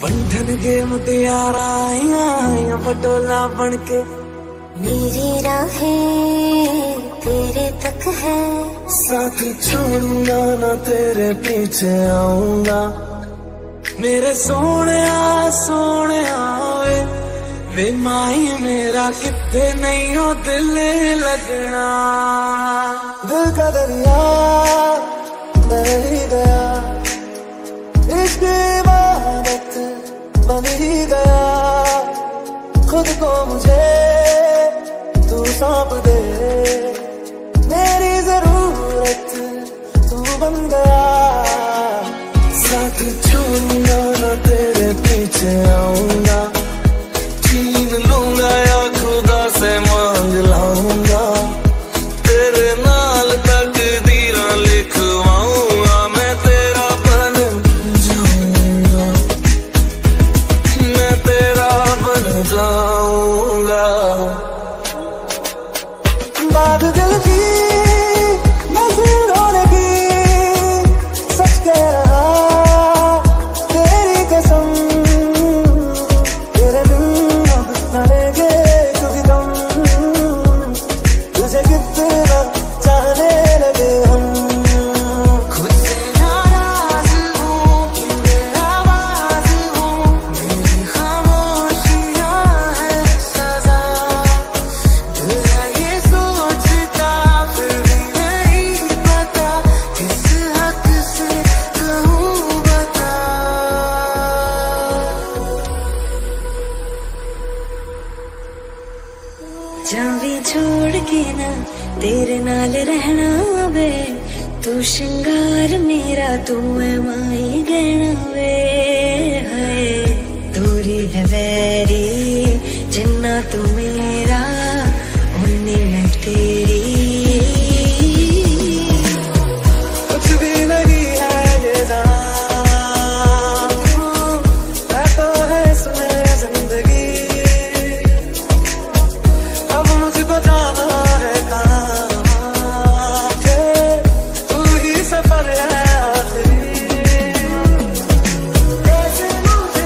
बंधन के मुतियारा आइया पटोला बनके। मेरी राहें तेरे तक है, साथ छोड़ूंगा ना तेरे पीछे आऊंगा। मेरे सोने वे माही मेरा कितने नहीं हो दिल लगना। दिल का दरिया बह ही गया, इश्क इबादत बन ही गया। खुद को मुझे तू सौंप दे, मेरी जरूरत तू बन गया। साथ छोड़ूंगा ना तेरे पीछे आऊंगा। छीन लूंगा या खुदा से मांग लाऊंगा। तेरे नाल तकदीरा लिखवाऊंगा, मैं तेरा बन जाऊंगा, मैं तेरा बन जाऊंगा। बात दिल की नजरों की सच कह रहा, तेरी कसम तेरे बिन अब न लेंगे कभी दम। तुझे कितना चाहने लगे हम। खुद से नाराज हूँ कि बेआवाज हूँ, मेरी खामोशियाँ है सजा। दिल है ये सोचता फिर भी नहीं पता, किस हद से कहूँ बता। जावी छोड़ के ना तेरे नाल रहना वे, तू श्रृंगार मेरा तू है माही गहना वे। हाय दूरी है वैरी जिन्ना तू मेरा, उन्नी मैं तेरी। कुछ भी नहीं है ये जान, है तो है इसमें जिंदगी। अब मुझको जाना है कहाँ, तू ही सफर है आखिरी। कैसे मुझे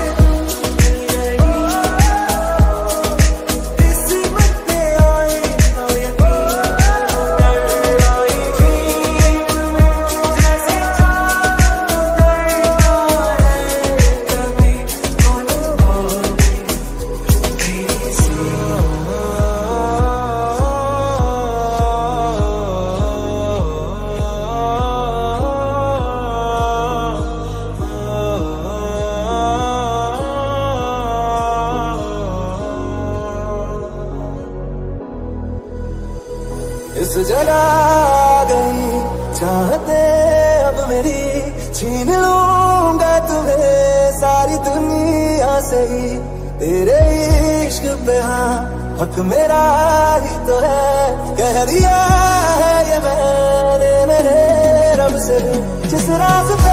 किस्मत में आई तो यकीन आई थी, जैसे चाँद कभी इस जगह आ गई चाहते अब मेरी, छीन लूंगा तुम्हें सारी दुनिया से ही। तेरे इश्क पे हाँ हक मेरा ही तो है, कह दिया है ये मैंने मेरे रब से। जिस राज